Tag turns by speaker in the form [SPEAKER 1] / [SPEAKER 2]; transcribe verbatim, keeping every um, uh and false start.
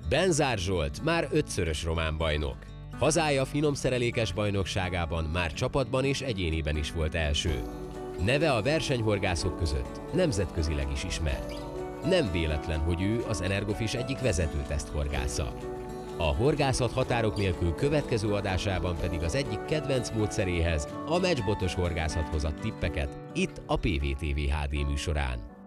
[SPEAKER 1] Benzár Zsolt már ötszörös román bajnok. Hazája finomszerelékes bajnokságában már csapatban és egyéniben is volt első. Neve a versenyhorgászok között nemzetközileg is ismert. Nem véletlen, hogy ő az Energofish egyik vezető teszthorgásza. A horgászat határok nélkül következő adásában pedig az egyik kedvenc módszeréhez, a meccsbotos horgászathoz ad tippeket itt a pé vé té vé há dé műsorán.